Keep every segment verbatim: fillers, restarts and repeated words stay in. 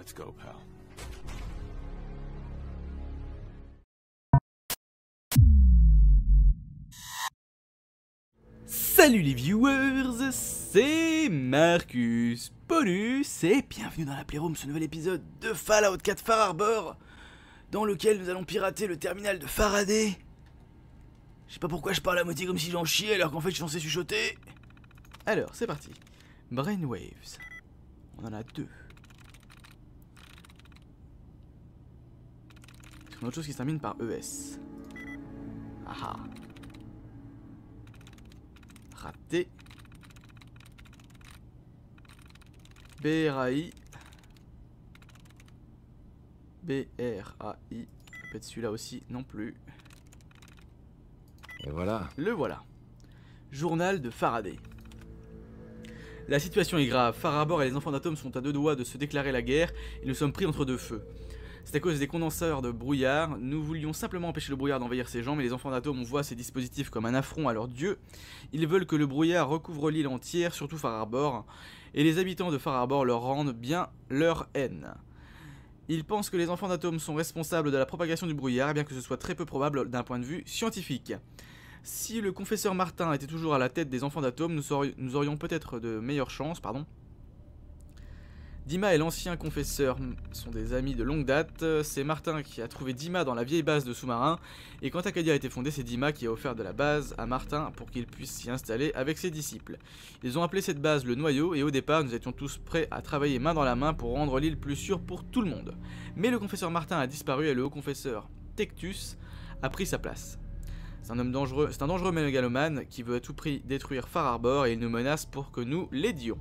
Let's go, pal. Salut les viewers, c'est Marcus Paulus et bienvenue dans la Playroom, ce nouvel épisode de Fallout quatre Far Harbor dans lequel nous allons pirater le terminal de Faraday. Je sais pas pourquoi je parle à moitié comme si j'en chiais alors qu'en fait je suis censé chuchoter. Alors c'est parti. Brainwaves. On en a deux. Est-ce qu'on a autre chose qui se termine par E S? Ah ah. Raté. B R A I. B R A I. Peut-être celui-là aussi non plus. Et voilà. Le voilà. Journal de Faraday. La situation est grave. Far Harbor et les enfants d'Atom sont à deux doigts de se déclarer la guerre et nous sommes pris entre deux feux. C'est à cause des condenseurs de brouillard. Nous voulions simplement empêcher le brouillard d'envahir ces gens, mais les enfants d'Atom voient ces dispositifs comme un affront à leur dieu. Ils veulent que le brouillard recouvre l'île entière, surtout Far Harbor, et les habitants de Far Harbor leur rendent bien leur haine. Ils pensent que les enfants d'Atom sont responsables de la propagation du brouillard, bien que ce soit très peu probable d'un point de vue scientifique. Si le confesseur Martin était toujours à la tête des enfants d'Atom, nous, nous aurions peut-être de meilleures chances, pardon. Dima et l'ancien confesseur sont des amis de longue date. C'est Martin qui a trouvé Dima dans la vieille base de sous-marins. Et quand Acadia a été fondée, c'est Dima qui a offert de la base à Martin pour qu'il puisse s'y installer avec ses disciples. Ils ont appelé cette base le noyau et au départ nous étions tous prêts à travailler main dans la main pour rendre l'île plus sûre pour tout le monde. Mais le confesseur Martin a disparu et le haut confesseur Tectus a pris sa place. C'est un homme dangereux, c'est un dangereux mégalomane qui veut à tout prix détruire Far Harbor et il nous menace pour que nous l'aidions.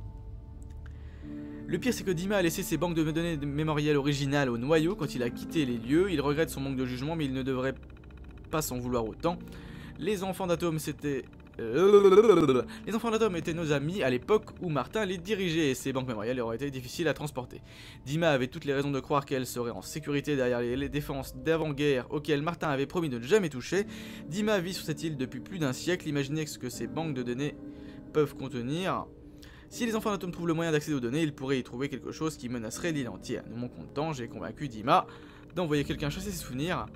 Le pire c'est que Dima a laissé ses banques de données mémorielles originales au noyau quand il a quitté les lieux. Il regrette son manque de jugement mais il ne devrait pas s'en vouloir autant. Les enfants d'Atom c'était... Les enfants d'Atom étaient nos amis à l'époque où Martin les dirigeait et ces banques mémorielles auraient été difficiles à transporter. Dima avait toutes les raisons de croire qu'elle serait en sécurité derrière les défenses d'avant-guerre auxquelles Martin avait promis de ne jamais toucher. Dima vit sur cette île depuis plus d'un siècle, imaginez ce que ces banques de données peuvent contenir. Si les enfants d'Atom trouvent le moyen d'accéder aux données, ils pourraient y trouver quelque chose qui menacerait l'île entière. Nous manquons de temps, j'ai convaincu Dima d'envoyer quelqu'un chasser ses souvenirs.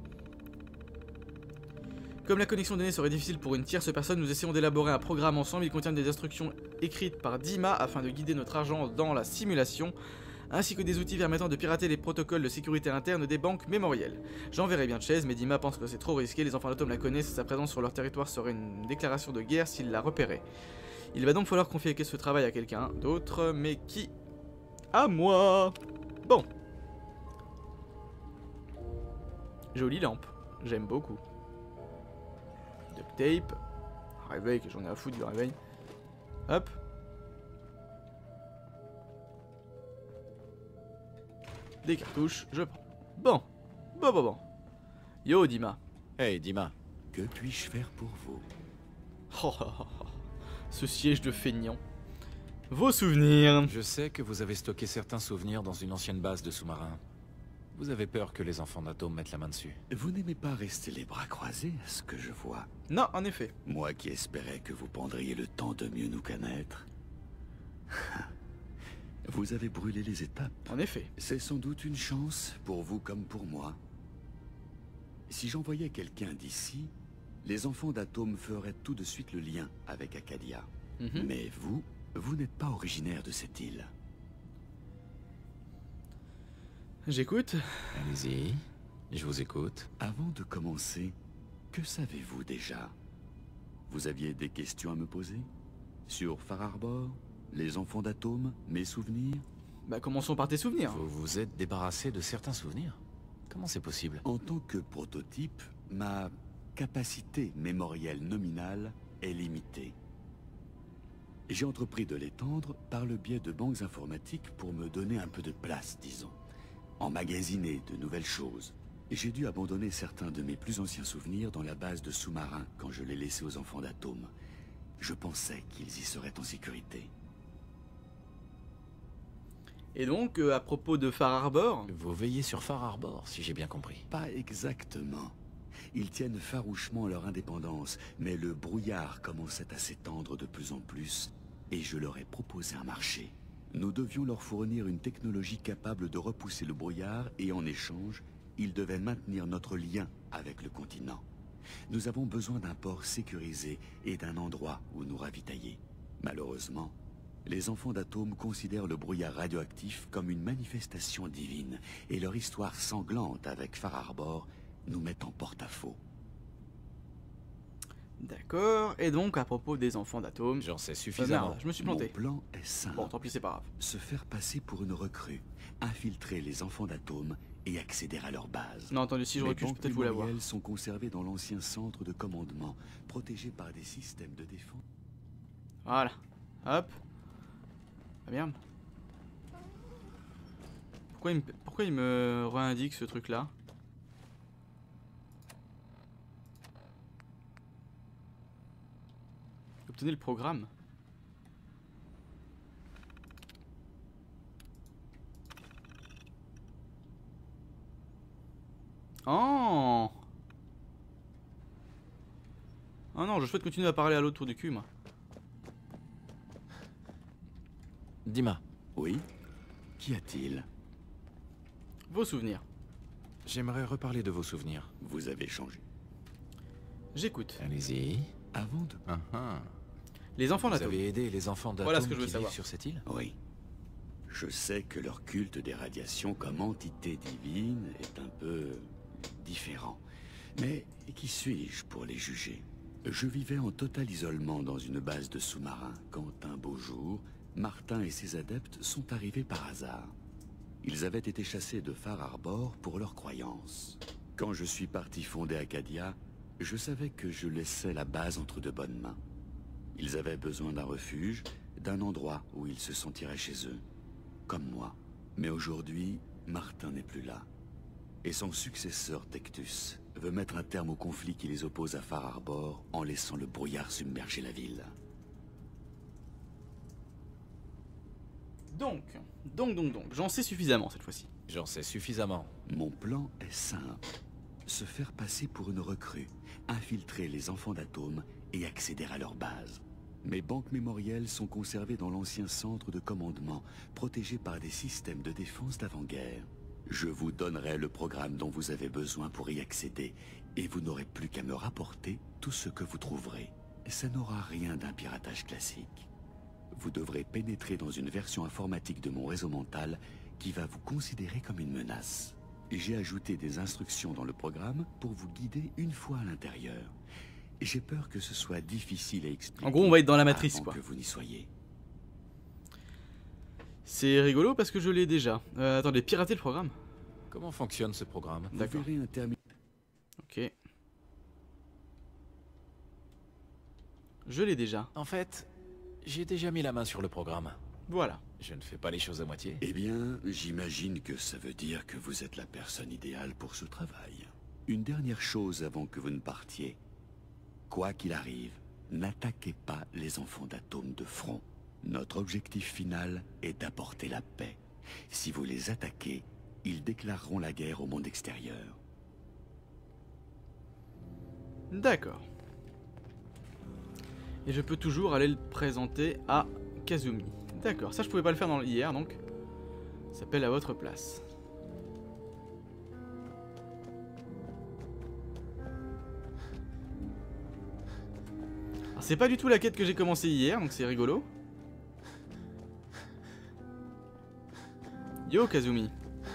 Comme la connexion de données serait difficile pour une tierce personne, nous essayons d'élaborer un programme ensemble. Il contient des instructions écrites par Dima afin de guider notre agent dans la simulation, ainsi que des outils permettant de pirater les protocoles de sécurité interne des banques mémorielles. J'enverrai bien Chase, mais Dima pense que c'est trop risqué. Les enfants d'Atom la connaissent et sa présence sur leur territoire serait une déclaration de guerre s'ils la repéraient. Il va donc falloir confier ce travail à quelqu'un d'autre, mais qui? À moi. Bon. Jolie lampe, j'aime beaucoup. Duct tape. Réveil, que j'en ai à foutre du réveil. Hop. Des cartouches, je prends. Bon. Bon, bon, bon. Yo, Dima. Hey, Dima. Que puis-je faire pour vous? Oh, oh, oh, oh. Ce siège de feignant. Vos souvenirs. Je sais que vous avez stocké certains souvenirs dans une ancienne base de sous-marins. Vous avez peur que les enfants d'Atom mettent la main dessus. Vous n'aimez pas rester les bras croisés, à ce que je vois. Non, en effet. Moi qui espérais que vous prendriez le temps de mieux nous connaître. Vous avez brûlé les étapes. En effet. C'est sans doute une chance, pour vous comme pour moi. Si j'envoyais quelqu'un d'ici, les enfants d'Atom feraient tout de suite le lien avec Acadia. Mm-hmm. Mais vous, vous n'êtes pas originaire de cette île. J'écoute. Allez-y, je vous écoute. Avant de commencer, que savez-vous déjà? Vous aviez des questions à me poser? Sur Far Harbor? Les enfants d'Atom? Mes souvenirs? Bah commençons par tes souvenirs. Vous vous êtes débarrassé de certains souvenirs? Comment c'est possible? En tant que prototype, ma capacité mémorielle nominale est limitée. J'ai entrepris de l'étendre par le biais de banques informatiques pour me donner un peu de place, disons. Emmagasiner de nouvelles choses. J'ai dû abandonner certains de mes plus anciens souvenirs dans la base de sous-marins quand je les laissais aux enfants d'Atom. Je pensais qu'ils y seraient en sécurité. Et donc, euh, à propos de Far Harbor, Vous veillez sur Far Harbor, si j'ai bien compris. Pas exactement. Ils tiennent farouchement leur indépendance, mais le brouillard commençait à s'étendre de plus en plus, et je leur ai proposé un marché. Nous devions leur fournir une technologie capable de repousser le brouillard et en échange, ils devaient maintenir notre lien avec le continent. Nous avons besoin d'un port sécurisé et d'un endroit où nous ravitailler. Malheureusement, les enfants d'Atome considèrent le brouillard radioactif comme une manifestation divine et leur histoire sanglante avec Far Harbor nous met en porte-à-faux. D'accord, et donc à propos des enfants d'Atome... J'en sais Euh, suffisamment. merde, je me suis planté. Mon plan est simple. Bon, tant pis, c'est pas grave. Se faire passer pour une recrue, infiltrer les enfants d'Atome et accéder à leur base. Non, attendez, si je Mes recule, je peux banques peut-être vous la voir. mémorielles sont conservées dans l'ancien centre de commandement, protégées par des systèmes de défense. Voilà. Hop. Ah merde. Pourquoi il me, pourquoi il me réindique ce truc-là? Obtenez le programme. Oh! Oh non, je souhaite continuer à parler à l'autre tour du cul, moi. Dima, Oui? Qu'y a-t-il? Vos souvenirs. j'aimerais reparler de vos souvenirs. Vous avez changé. J'écoute. Allez-y. Avant de... Ah ah. Les enfants Vous d'Atome. avez aidé les enfants d'Atome Voilà ce que je veux qui savoir. vivent sur cette île? Oui. Je sais que leur culte des radiations comme entité divine est un peu différent. Mais qui suis-je pour les juger? Je vivais en total isolement dans une base de sous-marins quand un beau jour, Martin et ses adeptes sont arrivés par hasard. Ils avaient été chassés de Far Harbor pour leurs croyances. Quand je suis parti fonder Acadia, je savais que je laissais la base entre de bonnes mains. Ils avaient besoin d'un refuge, d'un endroit où ils se sentiraient chez eux. Comme moi. Mais aujourd'hui, Martin n'est plus là. Et son successeur, Tectus, veut mettre un terme au conflit qui les oppose à Far Harbor en laissant le brouillard submerger la ville. Donc, donc, donc, donc, j'en sais suffisamment cette fois-ci. J'en sais suffisamment. Mon plan est simple. Se faire passer pour une recrue, infiltrer les enfants d'Atome et accéder à leur base. Mes banques mémorielles sont conservées dans l'ancien centre de commandement, protégées par des systèmes de défense d'avant-guerre. Je vous donnerai le programme dont vous avez besoin pour y accéder, et vous n'aurez plus qu'à me rapporter tout ce que vous trouverez. Ça n'aura rien d'un piratage classique. Vous devrez pénétrer dans une version informatique de mon réseau mental qui va vous considérer comme une menace. J'ai ajouté des instructions dans le programme pour vous guider une fois à l'intérieur. J'ai peur que ce soit difficile à expliquer. En gros, on va être dans la matrice, avant quoi. que vous n'y soyez. C'est rigolo parce que je l'ai déjà. Euh, attendez, pirater le programme? Comment fonctionne ce programme? Vous D'accord. verrez un terminal. Ok. Je l'ai déjà. En fait, j'ai déjà mis la main sur le programme. Voilà. Je ne fais pas les choses à moitié. Eh bien, j'imagine que ça veut dire que vous êtes la personne idéale pour ce travail. Une dernière chose avant que vous ne partiez. Quoi qu'il arrive, n'attaquez pas les enfants d'Atome de front. Notre objectif final est d'apporter la paix. Si vous les attaquez, ils déclareront la guerre au monde extérieur. D'accord. Et je peux toujours aller le présenter à Kazumi. D'accord, ça je pouvais pas le faire dans hier donc. Ça s'appelle à votre place. Alors c'est pas du tout la quête que j'ai commencé hier donc c'est rigolo. Yo Kazumi.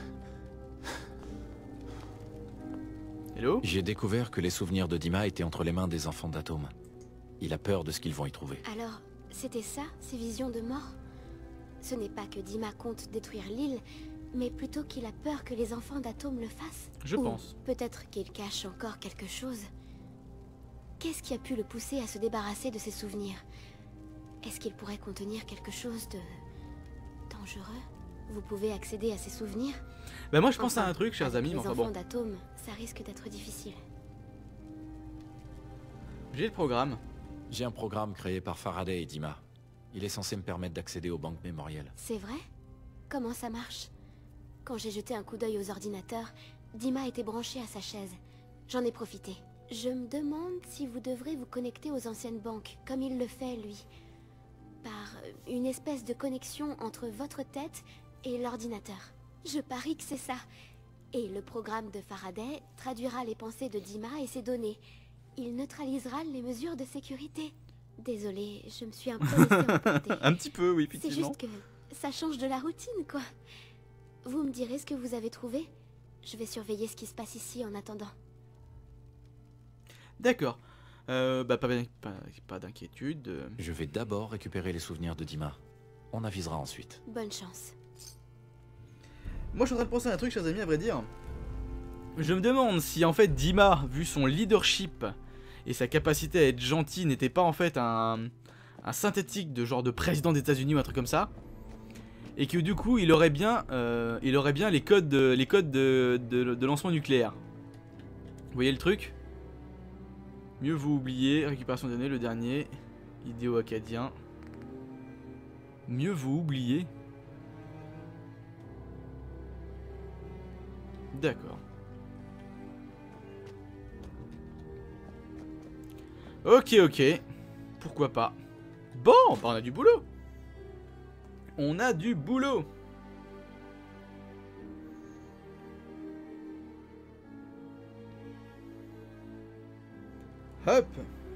Hello? J'ai découvert que les souvenirs de Dima étaient entre les mains des enfants d'Atome. Il a peur de ce qu'ils vont y trouver. Alors, c'était ça, ces visions de mort? Ce n'est pas que Dima compte détruire l'île, mais plutôt qu'il a peur que les enfants d'Atome le fassent. Je Ou pense. peut-être qu'il cache encore quelque chose. Qu'est-ce qui a pu le pousser à se débarrasser de ses souvenirs? Est-ce qu'il pourrait contenir quelque chose de... dangereux? Vous pouvez accéder à ses souvenirs? Bah moi je pense à Enfin, un truc chers avec amis, mais les enfin enfants bon. d'Atome, ça risque d'être difficile. J'ai le programme. J'ai un programme créé par Faraday et Dima. Il est censé me permettre d'accéder aux banques mémorielles. C'est vrai? Comment ça marche? Quand j'ai jeté un coup d'œil aux ordinateurs, Dima était branché à sa chaise. J'en ai profité. Je me demande si vous devrez vous connecter aux anciennes banques, comme il le fait, lui. Par une espèce de connexion entre votre tête et l'ordinateur. Je parie que c'est ça. Et le programme de Faraday traduira les pensées de Dima et ses données. Il neutralisera les mesures de sécurité. Désolée, je me suis un peu laissée emporter. Un petit peu, oui, C'est effectivement. juste que ça change de la routine, quoi. Vous me direz ce que vous avez trouvé? Je vais surveiller ce qui se passe ici en attendant. D'accord. Euh, bah, pas, pas, pas d'inquiétude. euh. Je vais d'abord récupérer les souvenirs de Dima. On avisera ensuite. Bonne chance. Moi, je suis en train de penser à un truc, chers amis, à vrai dire. Je me demande si, en fait, Dima, vu son leadership et sa capacité à être gentil, n'était pas, en fait, un, un synthétique de genre de président des États-Unis ou un truc comme ça. Et que, du coup, il aurait bien, euh, il aurait bien les codes, de, les codes de, de, de lancement nucléaire. Vous voyez le truc? Mieux vous oublier, récupération de données, le dernier. Idéo acadien. Mieux vous oublier. D'accord. Ok, ok. Pourquoi pas. Bon, bah on a du boulot. On a du boulot. Hop.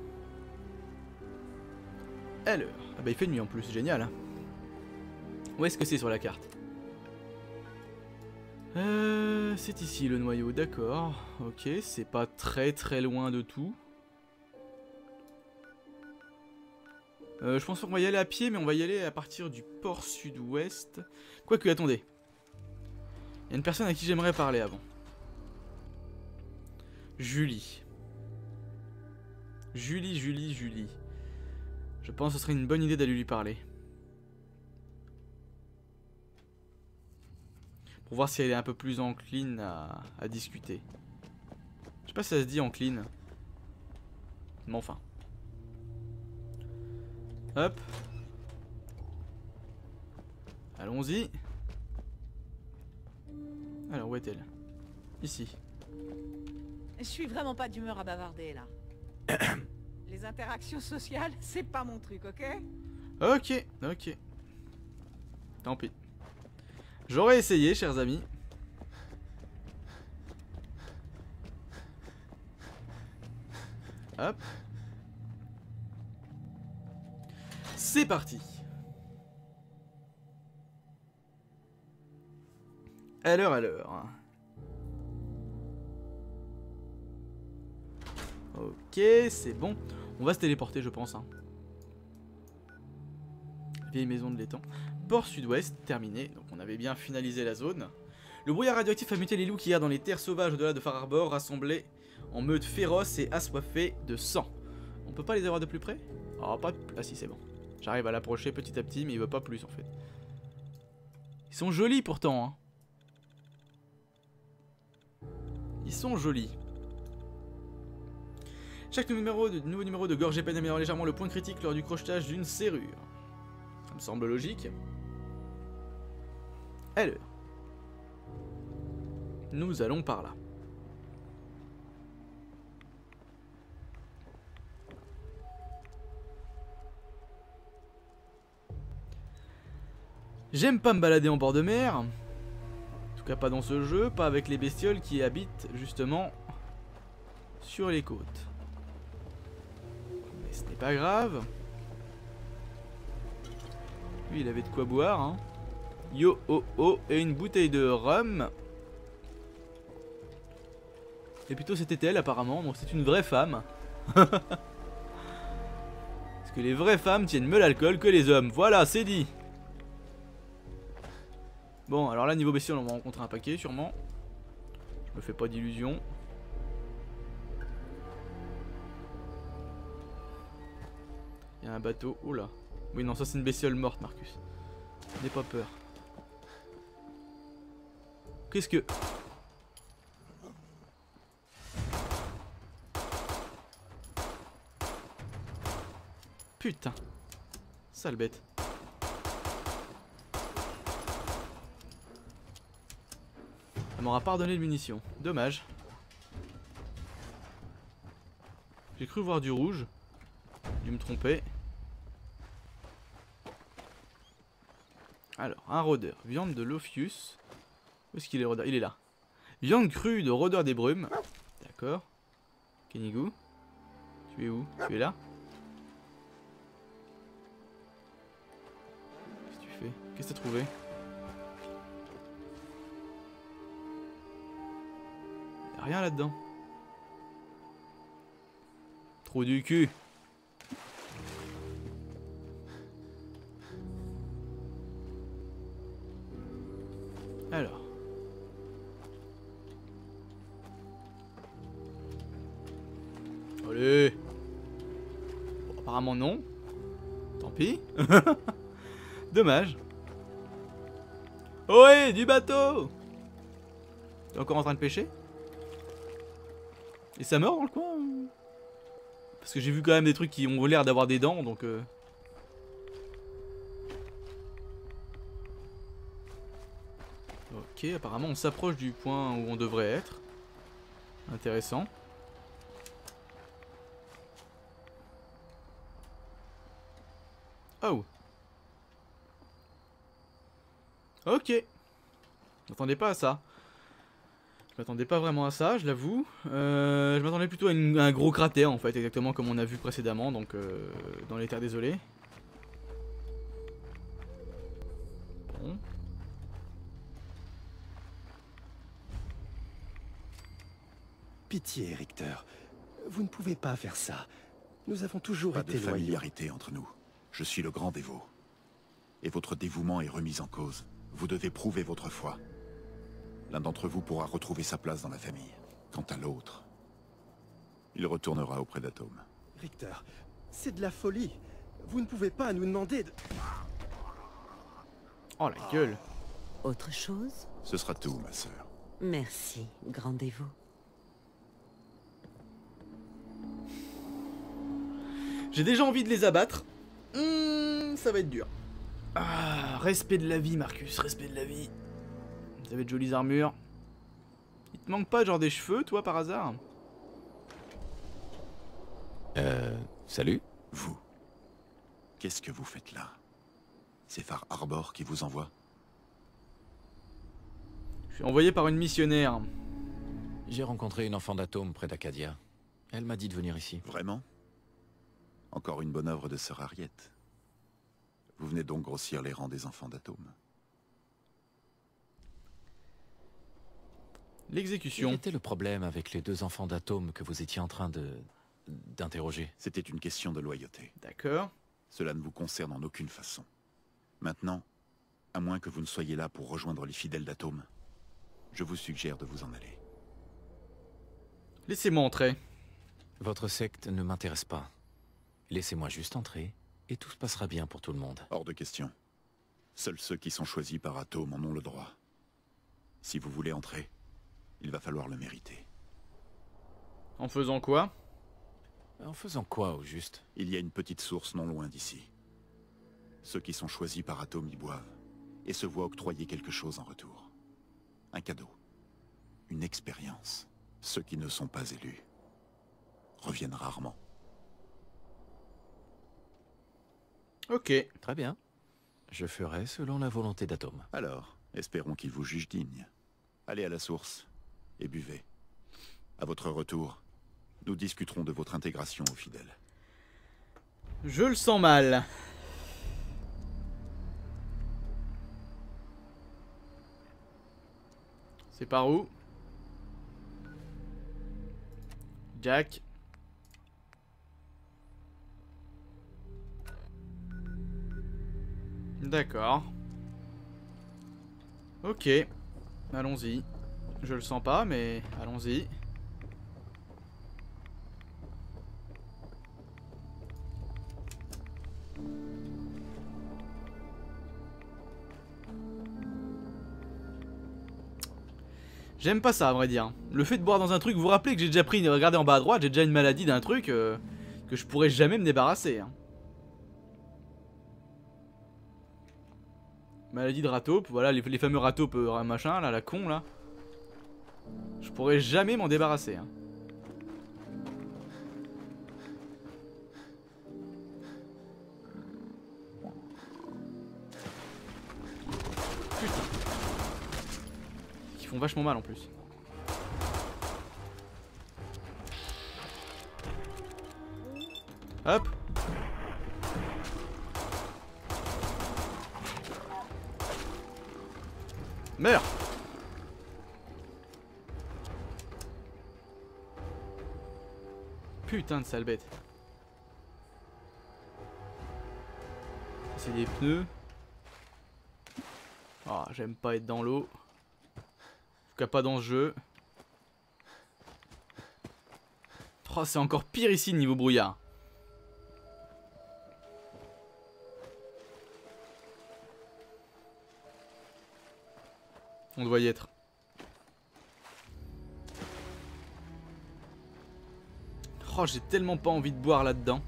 Alors. Ah bah il fait nuit en plus, génial. Où est-ce que c'est sur la carte? Euh, c'est ici le noyau, d'accord. Ok, c'est pas très très loin de tout. Euh, je pense qu'on va y aller à pied, mais on va y aller à partir du port sud-ouest. Quoique, attendez. Il y a une personne à qui j'aimerais parler avant. Julie. Julie, Julie, Julie. Je pense que ce serait une bonne idée d'aller lui parler. Pour voir si elle est un peu plus encline à, à discuter. Je sais pas si ça se dit encline. Mais enfin. Hop. Allons-y. Alors, où est-elle? Ici. Je suis vraiment pas d'humeur à bavarder, là. Les interactions sociales, c'est pas mon truc, ok? Ok, ok. Tant pis. J'aurais essayé, chers amis. Hop. C'est parti. Alors, alors. Ok, c'est bon. On va se téléporter, je pense. Hein. Vieille maison de l'étang. Port sud-ouest, terminé. Donc on avait bien finalisé la zone. Le brouillard radioactif a muté les loups qui errent dans les terres sauvages au-delà de Far Harbor, rassemblés en meute féroce et assoiffés de sang. On peut pas les avoir de plus près? Ah, pas... ah si, c'est bon. J'arrive à l'approcher petit à petit, mais il veut pas plus en fait. Ils sont jolis pourtant. Hein. Ils sont jolis. Chaque numéro de, nouveau numéro de gorge épais améliore légèrement le point critique lors du crochetage d'une serrure. Ça me semble logique. Alors. Nous allons par là. J'aime pas me balader en bord de mer. En tout cas pas dans ce jeu, pas avec les bestioles qui habitent justement sur les côtes. Mais ce n'est pas grave. Lui il avait de quoi boire hein. Yo oh oh et une bouteille de rhum. Et plutôt c'était elle apparemment, donc c'est une vraie femme. Parce que les vraies femmes tiennent mieux l'alcool que les hommes, voilà c'est dit. Bon alors là niveau bestiole on va rencontrer un paquet sûrement. Je me fais pas d'illusions. Il y a un bateau, oh là. Oui non ça c'est une bestiole morte Marcus. N'aie pas peur. Qu'est-ce que... Putain. Sale bête. Elle m'aura pas redonné de munitions. Dommage. J'ai cru voir du rouge. J'ai dû me tromper. Alors, un rôdeur. Viande de Lophius. Où est-ce qu'il est, rôdeur? Il est là. Viande crue de rôdeur des brumes. D'accord. Kenigou. Tu es où? Tu es là? Qu'est-ce que tu fais? Qu'est-ce que t'as trouvé? Y'a rien là-dedans. Trou du cul. Alors. Allez. Bon, apparemment non. Tant pis. Dommage. Ohé, du bateau. T'es encore en train de pêcher? Et ça meurt dans le coin ou... Parce que j'ai vu quand même des trucs qui ont l'air d'avoir des dents, donc... Euh... Ok, apparemment on s'approche du point où on devrait être. Intéressant. Oh. Ok. Je m'attendais pas à ça. Je m'attendais pas vraiment à ça, je l'avoue. Euh, je m'attendais plutôt à, une, à un gros cratère en fait, exactement comme on a vu précédemment, donc euh, dans les terres désolées. Bon. Pitié, Richter. Vous ne pouvez pas faire ça. Nous avons toujours Pas été de loyaux. familiarité entre nous. Je suis le grand dévot. Et votre dévouement est remis en cause. Vous devez prouver votre foi. L'un d'entre vous pourra retrouver sa place dans la famille. Quant à l'autre, il retournera auprès d'Atome. Richter, c'est de la folie. Vous ne pouvez pas nous demander de... Oh la gueule. Autre chose? Ce sera tout, ma sœur. Merci, grand dévot. J'ai déjà envie de les abattre. Mmh, ça va être dur. Ah, respect de la vie, Marcus, respect de la vie. Vous avez de jolies armures. Il te manque pas genre des cheveux, toi, par hasard? Euh... Salut? Vous, qu'est-ce que vous faites là? C'est Far Harbor qui vous envoie? Je suis envoyé par une missionnaire. J'ai rencontré une enfant d'Atome près d'Acadia. Elle m'a dit de venir ici. Vraiment? Encore une bonne œuvre de Sœur Harriet. Vous venez donc grossir les rangs des enfants d'Atome. L'exécution. Quel était le problème avec les deux enfants d'Atome que vous étiez en train de... d'interroger? C'était une question de loyauté. D'accord. Cela ne vous concerne en aucune façon. Maintenant, à moins que vous ne soyez là pour rejoindre les fidèles d'Atome, je vous suggère de vous en aller. Laissez-moi entrer. Votre secte ne m'intéresse pas. Laissez-moi juste entrer, et tout se passera bien pour tout le monde. Hors de question. Seuls ceux qui sont choisis par Atome en ont le droit. Si vous voulez entrer, il va falloir le mériter. En faisant quoi? En faisant quoi, au juste? Il y a une petite source non loin d'ici. Ceux qui sont choisis par Atome y boivent, et se voient octroyer quelque chose en retour. Un cadeau. Une expérience. Ceux qui ne sont pas élus reviennent rarement. Ok. Très bien. Je ferai selon la volonté d'Atome. Alors, espérons qu'il vous juge digne. Allez à la source, et buvez. À votre retour, nous discuterons de votre intégration aux fidèles. Je le sens mal. C'est par où? Jack. D'accord. Ok. Allons-y. Je le sens pas, mais allons-y. J'aime pas ça, à vrai dire. Le fait de boire dans un truc, vous vous rappelez que j'ai déjà pris, regardez en bas à droite, j'ai déjà une maladie d'un truc euh, que je pourrais jamais me débarrasser. Hein. Maladie de rataupe, voilà, les, les fameux rataupes euh, machin, là, la con, là. Je pourrais jamais m'en débarrasser. Hein. font vachement mal en plus. Hop. Meurs. Putain de sale bête. C'est des pneus. Ah, oh, j'aime pas être dans l'eau. En tout cas pas dans ce jeu. Oh, c'est encore pire ici niveau brouillard. On doit y être. Oh, j'ai tellement pas envie de boire là-dedans.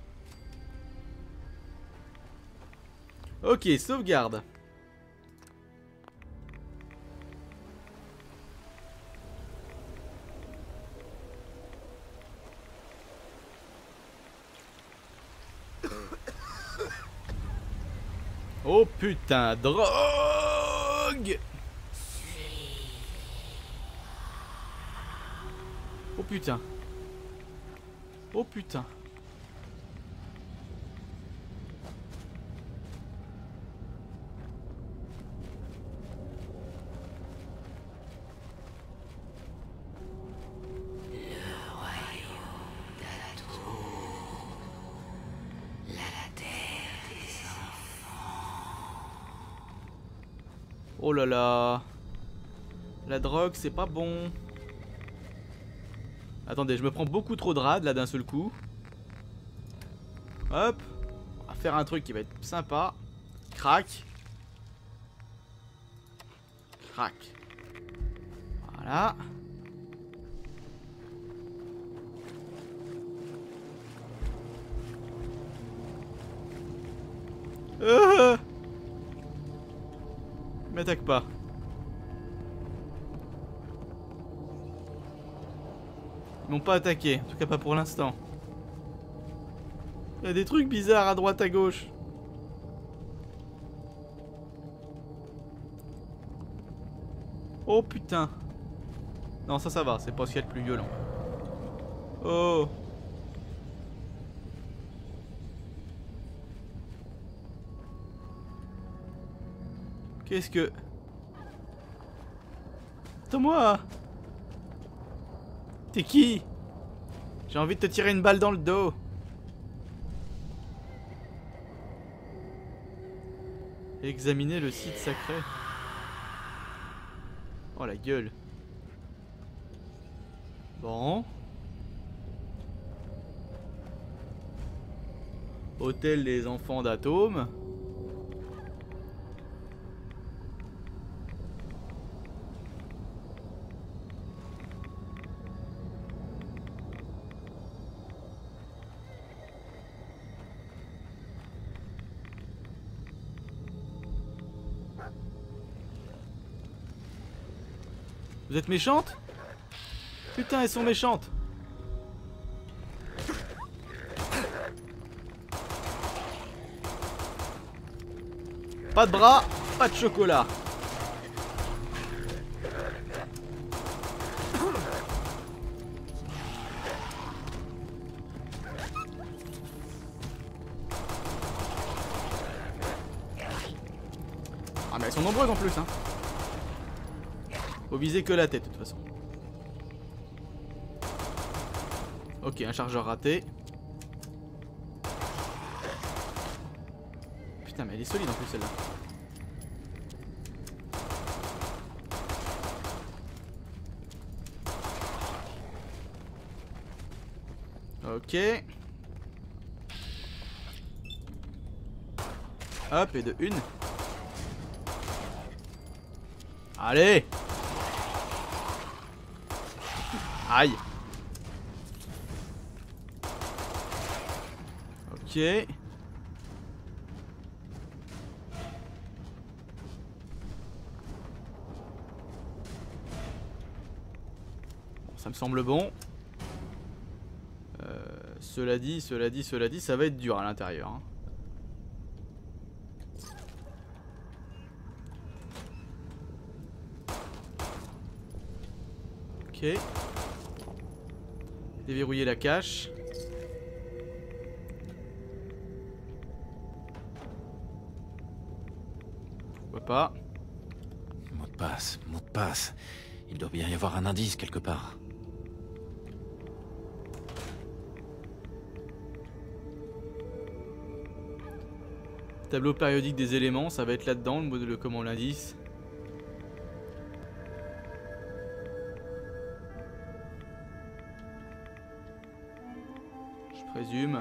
Ok, sauvegarde. Oh putain, drogue! Oh putain. Oh putain. Oh là là. La drogue, c'est pas bon. Attendez, je me prends beaucoup trop de rad là d'un seul coup. Hop. On va faire un truc qui va être sympa. Crac. Crac. Voilà. Euh M'attaque pas. Ils m'ont pas attaqué, en tout cas pas pour l'instant. Il y a des trucs bizarres à droite à gauche. Oh putain. Non, ça ça va, c'est pas ce qu'il y a de plus violent. Oh. Qu'est-ce que... Attends-moi. T'es qui? J'ai envie de te tirer une balle dans le dos. Examiner le site sacré. Oh la gueule. Bon. Hôtel des enfants d'atomes. Vous êtes méchante? Putain, elles sont méchantes. Pas de bras, pas de chocolat. Ah mais elles sont nombreuses en plus hein. Faut viser que la tête de toute façon. Ok, un chargeur raté. Putain mais elle est solide en plus celle-là. Ok. Hop, et de une. Allez. Aïe. Ok. Bon, ça me semble bon. Euh, cela dit, cela dit, cela dit, ça va être dur à l'intérieur. Hein. Ok. Déverrouiller la cache. Pourquoi pas. Mot de passe, mot de passe. Il doit bien y avoir un indice quelque part. Tableau périodique des éléments, ça va être là-dedans, le, le comment l'indice. Je présume.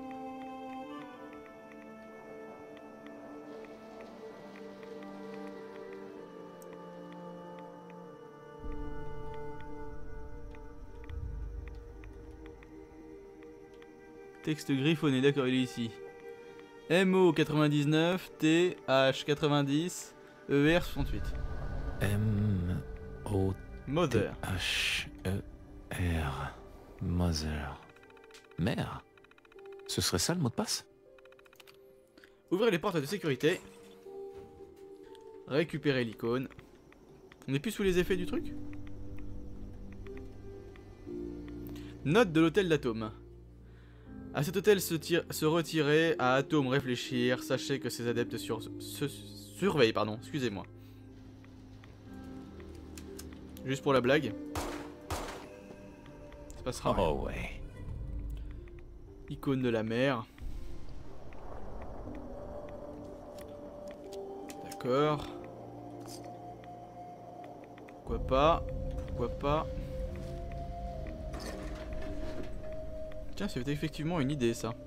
Texte griffonné, d'accord, il est ici. M O quatre-vingt-dix-neuf, T H quatre-vingt-dix, E R soixante-huit. M O Mother. H E R. Mother. Mère. Ce serait ça le mot de passe? Ouvrez les portes de sécurité. Récupérer l'icône. On n'est plus sous les effets du truc? Note de l'hôtel d'Atome. À cet hôtel se, tire, se retirer, à Atome réfléchir, sachez que ses adeptes sur, se surveillent, pardon, excusez-moi. Juste pour la blague. Ça passera. Oh ouais. Icône de la mer. D'accord. Pourquoi pas? Pourquoi pas? Tiens, c'est effectivement une idée, ça.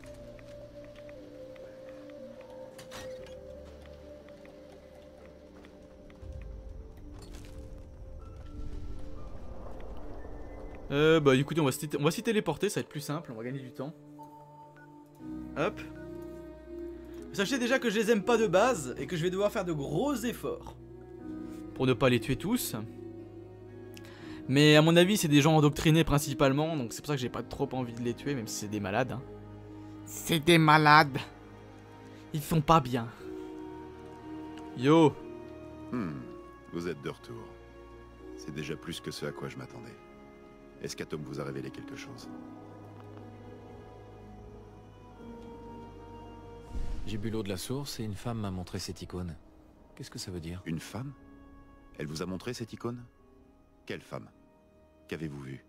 Euh, bah écoutez, on va, on va s'y téléporter, ça va être plus simple, on va gagner du temps. Hop. Sachez déjà que je les aime pas de base et que je vais devoir faire de gros efforts pour ne pas les tuer tous. Mais à mon avis, c'est des gens endoctrinés principalement, donc c'est pour ça que j'ai pas trop envie de les tuer, même si c'est des malades. Hein. C'est des malades. Ils sont pas bien. Yo. Hmm, vous êtes de retour. C'est déjà plus que ce à quoi je m'attendais. Est-ce qu'Atome vous a révélé quelque chose? J'ai bu l'eau de la source et une femme m'a montré cette icône. Qu'est-ce que ça veut dire? Une femme? Elle vous a montré cette icône? Quelle femme? Qu'avez-vous vu?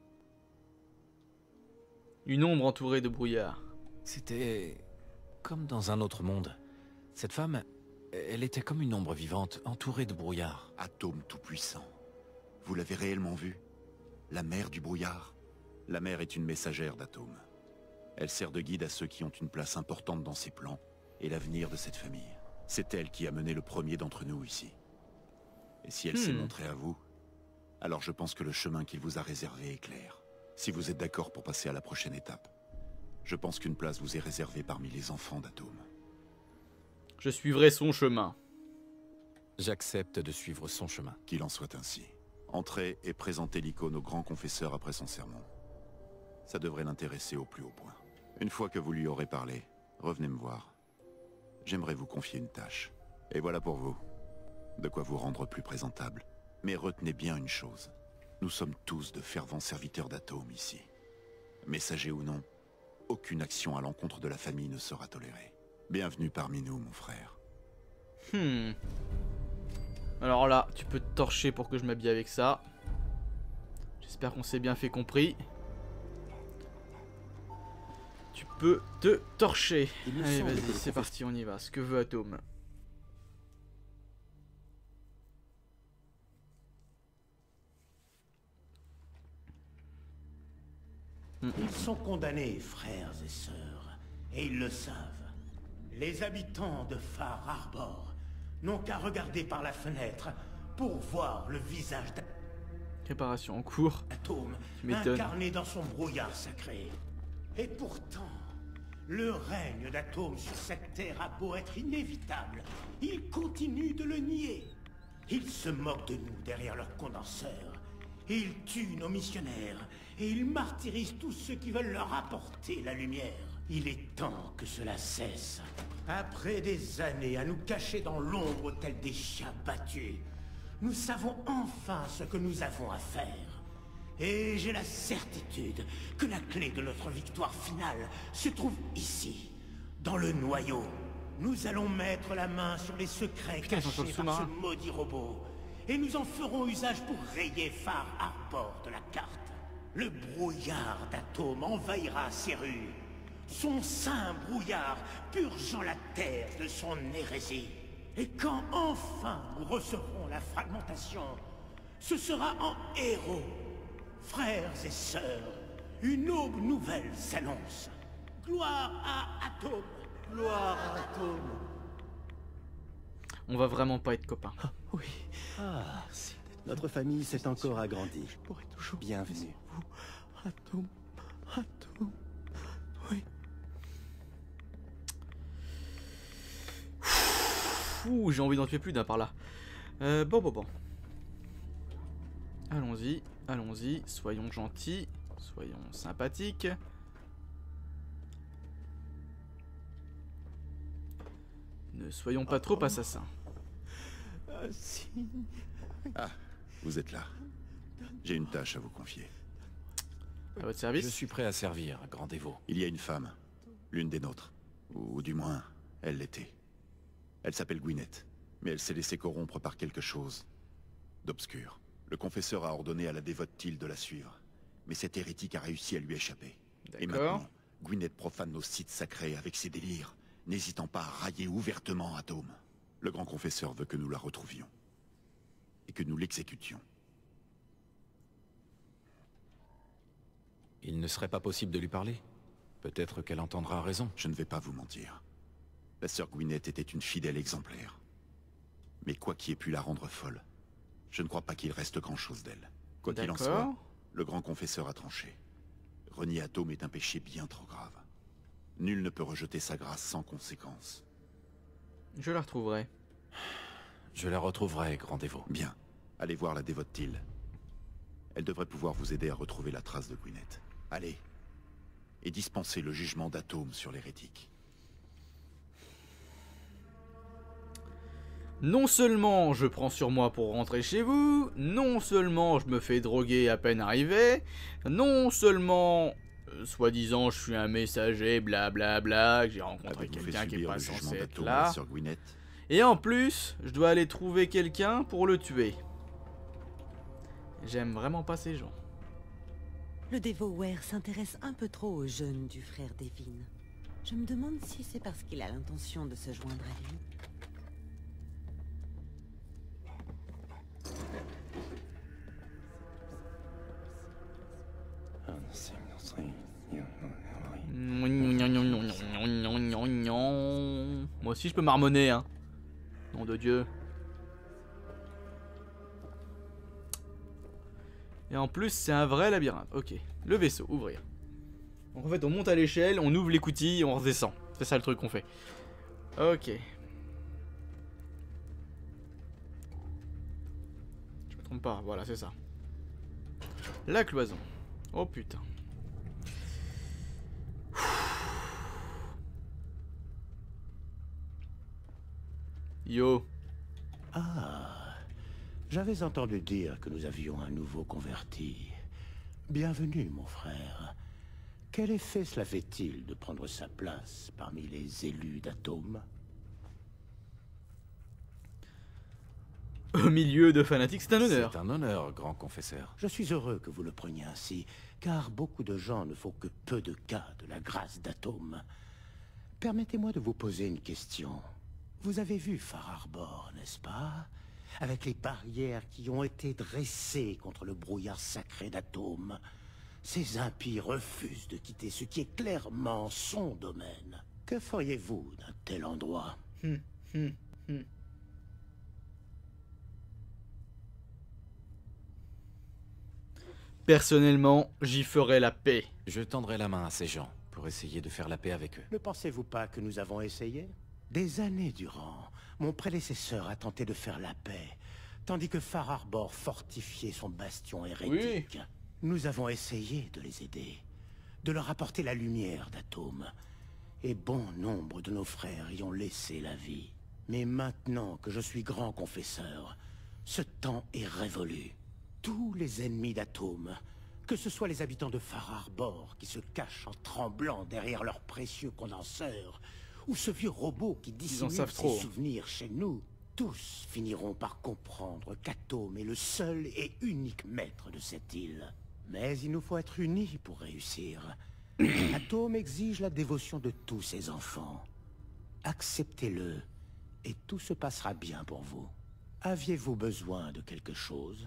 Une ombre entourée de brouillard. C'était comme dans un autre monde. Cette femme, elle était comme une ombre vivante, entourée de brouillard. Atome tout-puissant. Vous l'avez réellement vue? La mère du brouillard? La mère est une messagère d'Atome. Elle sert de guide à ceux qui ont une place importante dans ses plans et l'avenir de cette famille. C'est elle qui a mené le premier d'entre nous ici. Et si elle Hmm. s'est montrée à vous, alors je pense que le chemin qu'il vous a réservé est clair. Si vous êtes d'accord pour passer à la prochaine étape, je pense qu'une place vous est réservée parmi les enfants d'Atome. Je suivrai son chemin. J'accepte de suivre son chemin. Qu'il en soit ainsi. Entrez et présentez l'icône au grand confesseur après son sermon. Ça devrait l'intéresser au plus haut point. Une fois que vous lui aurez parlé, revenez me voir. J'aimerais vous confier une tâche. Et voilà pour vous. De quoi vous rendre plus présentable. Mais retenez bien une chose. Nous sommes tous de fervents serviteurs d'Atome ici. Messager ou non, aucune action à l'encontre de la famille ne sera tolérée. Bienvenue parmi nous, mon frère. Hmm. Alors là, tu peux te torcher pour que je m'habille avec ça. J'espère qu'on s'est bien fait compris. Tu peux te torcher. Il me Allez, semble que vas-y, le c'est professeur- parti, on y va. Ce que veut Atome. Ils sont condamnés, frères et sœurs, et ils le savent. Les habitants de Far Harbor n'ont qu'à regarder par la fenêtre pour voir le visage Préparation en cours. d'Atome Tu m'étonnes. incarné dans son brouillard sacré. Et pourtant, le règne d'Atome sur cette terre a beau être inévitable, ils continuent de le nier. Ils se moquent de nous derrière leurs condenseurs. Ils tuent nos missionnaires et ils martyrisent tous ceux qui veulent leur apporter la lumière. Il est temps que cela cesse. Après des années à nous cacher dans l'ombre tels des chiens battus, nous savons enfin ce que nous avons à faire. Et j'ai la certitude que la clé de notre victoire finale se trouve ici, dans le noyau. Nous allons mettre la main sur les secrets Putain, ils sont sur le cachés par ce sous-marin. maudit robot. Et nous en ferons usage pour rayer Far Harbor de la carte. Le brouillard d'Atome envahira ces rues. Son saint brouillard purgeant la terre de son hérésie. Et quand enfin nous recevrons la fragmentation, ce sera en héros. Frères et sœurs, une aube nouvelle s'annonce. Gloire à Atome. Gloire à Atome. On va vraiment pas être copains. Ah, oui. Ah, notre famille s'est encore agrandie. Je pourrai toujours bienvenue. Vous, Atome, Atome. Oui. Ouh, j'ai envie d'en tuer plus d'un par là. Euh, bon, bon, bon. Allons-y, allons-y. Soyons gentils, soyons sympathiques. Ne soyons pas trop assassins. Un signe. Ah, vous êtes là. J'ai une tâche à vous confier. À votre service. Je suis prêt à servir, grand dévot. Il y a une femme, l'une des nôtres. Ou, ou du moins, elle l'était. Elle s'appelle Gwyneth, mais elle s'est laissée corrompre par quelque chose d'obscur. Le confesseur a ordonné à la dévote Tilde de la suivre, mais cet hérétique a réussi à lui échapper. Et D'accord. maintenant, Gwyneth profane nos sites sacrés avec ses délires, n'hésitant pas à railler ouvertement Atome. Le grand confesseur veut que nous la retrouvions. Et que nous l'exécutions. Il ne serait pas possible de lui parler? Peut-être qu'elle entendra raison. Je ne vais pas vous mentir. La sœur Gwyneth était une fidèle exemplaire. Mais quoi qui ait pu la rendre folle, je ne crois pas qu'il reste grand-chose d'elle. Quoi qu'il en soit, D'accord. le grand confesseur a tranché. Renier Atome est un péché bien trop grave. Nul ne peut rejeter sa grâce sans conséquence. Je la retrouverai. Je la retrouverai, grand dévot. Bien. Allez voir la dévote Tilde. Elle devrait pouvoir vous aider à retrouver la trace de Gwyneth. Allez. Et dispensez le jugement d'Atome sur l'hérétique. Non seulement je prends sur moi pour rentrer chez vous, non seulement je me fais droguer à peine arrivé, non seulement, euh, soi-disant, je suis un messager, blablabla, bla bla, que j'ai rencontré Avez-vous fait quelqu'un qui est subir pas le jugement censé être d'Atome à la là. sœur Gwyneth? Et en plus, je dois aller trouver quelqu'un pour le tuer. J'aime vraiment pas ces gens. Le dévot Ware s'intéresse un peu trop aux jeunes du frère Devin. Je me demande si c'est parce qu'il a l'intention de se joindre à lui. Moi aussi je peux marmonner, hein. Nom de Dieu. Et en plus c'est un vrai labyrinthe. Ok. Le vaisseau, ouvrir. Donc en fait on monte à l'échelle, on ouvre l'écoutille et on redescend. C'est ça le truc qu'on fait. Ok. Je me trompe pas, voilà c'est ça. La cloison. Oh putain. Yo. Ah, j'avais entendu dire que nous avions un nouveau converti. Bienvenue, mon frère. Quel effet cela fait-il de prendre sa place parmi les élus d'Atome? Au milieu de fanatiques, c'est un honneur. C'est un honneur, grand confesseur. Je suis heureux que vous le preniez ainsi, car beaucoup de gens ne font que peu de cas de la grâce d'Atome. Permettez-moi de vous poser une question. Vous avez vu Far Harbor, n'est-ce pas? Avec les barrières qui ont été dressées contre le brouillard sacré d'Atome. Ces impies refusent de quitter ce qui est clairement son domaine. Que feriez-vous d'un tel endroit? Hum, hum, hum. Personnellement, j'y ferai la paix. Je tendrai la main à ces gens pour essayer de faire la paix avec eux. Ne pensez-vous pas que nous avons essayé? Des années durant, mon prédécesseur a tenté de faire la paix, tandis que Far Harbor fortifiait son bastion hérétique. Oui. Nous avons essayé de les aider, de leur apporter la lumière d'Atome. Et bon nombre de nos frères y ont laissé la vie. Mais maintenant que je suis grand confesseur, ce temps est révolu. Tous les ennemis d'Atome Que ce soit les habitants de Far Harbor qui se cachent en tremblant derrière leurs précieux condenseurs, ou ce vieux robot qui dissimule ses trop. souvenirs chez nous, tous finiront par comprendre qu'Atome est le seul et unique maître de cette île. Mais il nous faut être unis pour réussir. Atome exige la dévotion de tous ses enfants. Acceptez-le, et tout se passera bien pour vous. Aviez-vous besoin de quelque chose?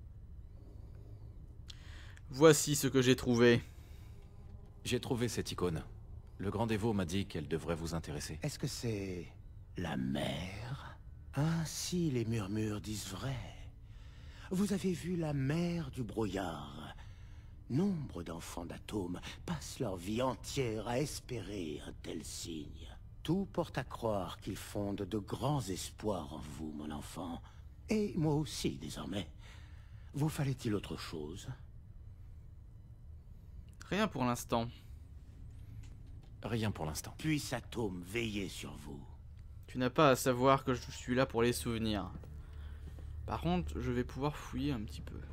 Voici ce que j'ai trouvé. J'ai trouvé cette icône. Le grand dévot m'a dit qu'elle devrait vous intéresser. Est-ce que c'est la mer? Ainsi les murmures disent vrai. Vous avez vu la mer du brouillard. Nombre d'enfants d'Atome passent leur vie entière à espérer un tel signe. Tout porte à croire qu'ils fondent de grands espoirs en vous, mon enfant. Et moi aussi, désormais. Vous fallait-il autre chose? Rien pour l'instant. Rien pour l'instant. Puisse Atome veiller sur vous. Tu n'as pas à savoir que je suis là pour les souvenirs. Par contre, je vais pouvoir fouiller un petit peu.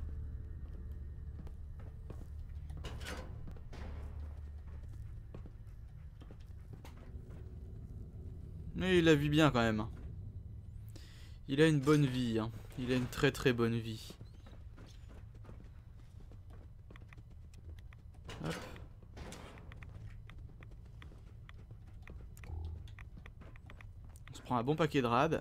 Mais il la vit bien quand même. Il a une bonne vie. Hein. Il a une très très bonne vie. Hop. On se prend un bon paquet de rad.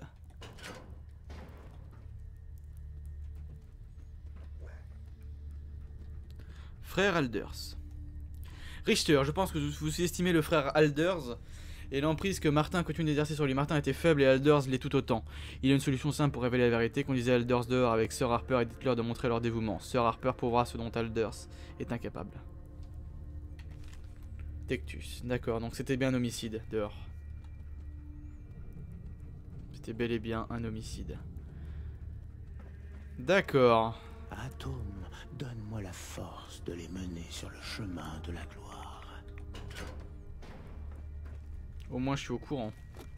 Frère Alders. Richter, je pense que vous sous-estimez le frère Alders et l'emprise que Martin continue d'exercer sur lui. Martin était faible et Alders l'est tout autant. Il y a une solution simple pour révéler la vérité. Conduisez Alders dehors avec Sir Harper et dites-leur de montrer leur dévouement. Sir Harper prouvera ce dont Alders est incapable. Tectus, d'accord, donc c'était bien un homicide dehors. C'était bel et bien un homicide. D'accord. Atome, donne-moi la force de les mener sur le chemin de la gloire. Au moins je suis au courant.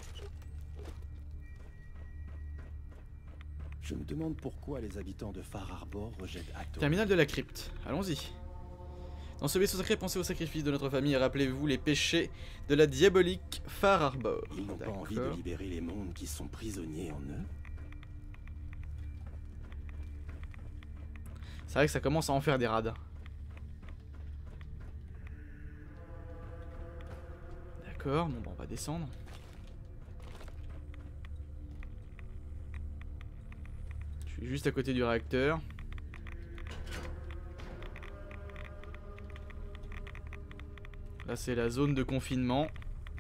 Je me demande pourquoi les habitants de Far Harbor rejettent Atome. Terminal de la crypte, allons-y. Dans ce vaisseau sacré, pensez au sacrifice de notre famille et rappelez-vous les péchés de la diabolique Far Harbor. Ils n'ont pas envie de libérer les mondes qui sont prisonniers en eux. C'est vrai que ça commence à en faire des rades. D'accord, bon bah on va descendre. Je suis juste à côté du réacteur. Là c'est la zone de confinement.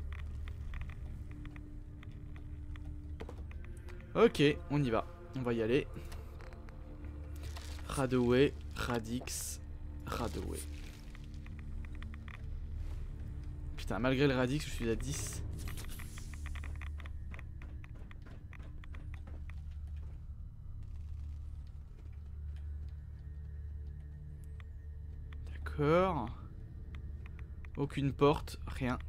Ok, on y va. On va y aller. Radaway, Radix, Radaway. Putain, malgré le Radix, je suis à dix. D'accord. Aucune porte, rien.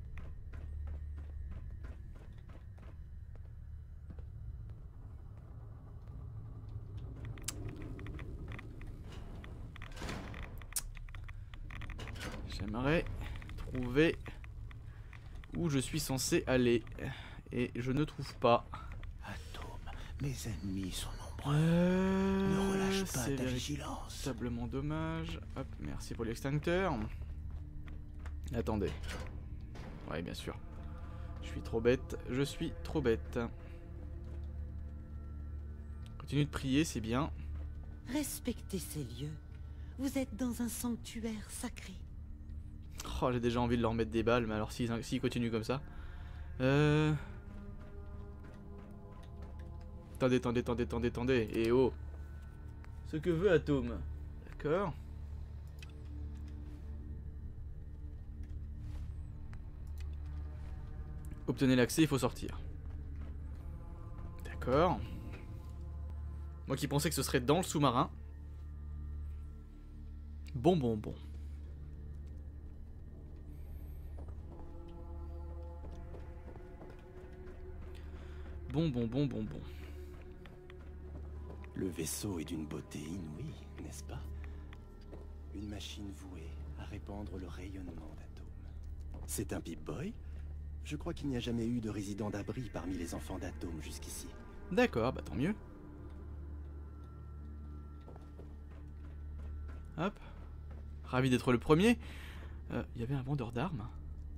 J'aimerais trouver où je suis censé aller. Et je ne trouve pas. Atome, mes ennemis sont nombreux. Euh, ne relâche pas c'est ta vigilance. véritablement dommage. Hop, merci pour l'extincteur. Attendez. Ouais, bien sûr. Je suis trop bête. Je suis trop bête. Continue de prier, c'est bien. Respectez ces lieux. Vous êtes dans un sanctuaire sacré. Oh, j'ai déjà envie de leur mettre des balles, mais alors s'ils s'ils continuent comme ça. Euh... Attendez, attendez, attendez, attendez, attendez. Et oh. Ce que veut Atome. D'accord. Obtenez l'accès, il faut sortir. D'accord. Moi qui pensais que ce serait dans le sous-marin. Bon, bon, bon. Bon, bon, bon, bon, bon. Le vaisseau est d'une beauté inouïe, n'est-ce pas? Une machine vouée à répandre le rayonnement d'Atome. C'est un Pip-Boy? Je crois qu'il n'y a jamais eu de résident d'abri parmi les enfants d'Atome jusqu'ici. D'accord, bah tant mieux. Hop. Ravi d'être le premier. Il euh, y avait un vendeur d'armes.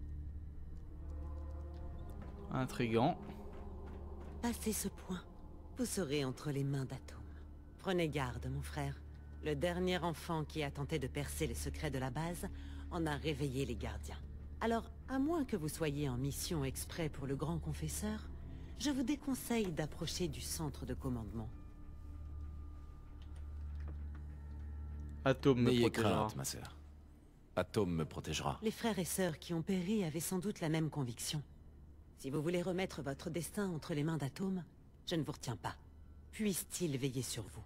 Intriguant. Passez ce point. Vous serez entre les mains d'Atome. Prenez garde, mon frère. Le dernier enfant qui a tenté de percer les secrets de la base en a réveillé les gardiens. Alors, à moins que vous soyez en mission exprès pour le grand confesseur, je vous déconseille d'approcher du centre de commandement. Atome me N'ayez protégera. crainte, ma sœur. Atome me protégera. Les frères et sœurs qui ont péri avaient sans doute la même conviction. Si vous voulez remettre votre destin entre les mains d'Atome, je ne vous retiens pas. Puisse-t-il veiller sur vous.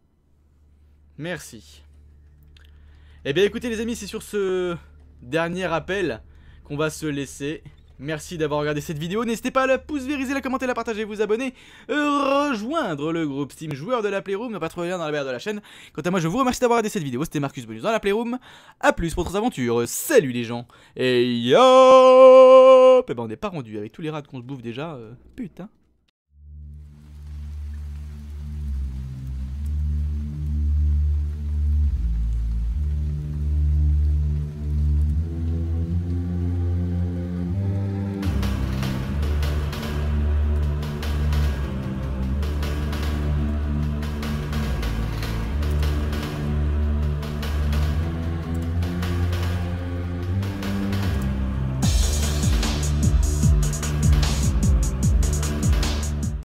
Merci. Eh bien écoutez les amis, c'est sur ce dernier appel qu'on va se laisser. Merci d'avoir regardé cette vidéo. N'hésitez pas à la pouce vériser, la commenter, la partager, vous abonner, euh, rejoindre le groupe Steam joueur de la Playroom, ne pas trouver le lien dans la barre de la chaîne. Quant à moi, je vous remercie d'avoir regardé cette vidéo. C'était Marcus Bonus dans la Playroom. A plus pour d'autres aventures. Salut les gens. Et yo. Eh ben on n'est pas rendu avec tous les rats qu'on se bouffe déjà. Euh, putain.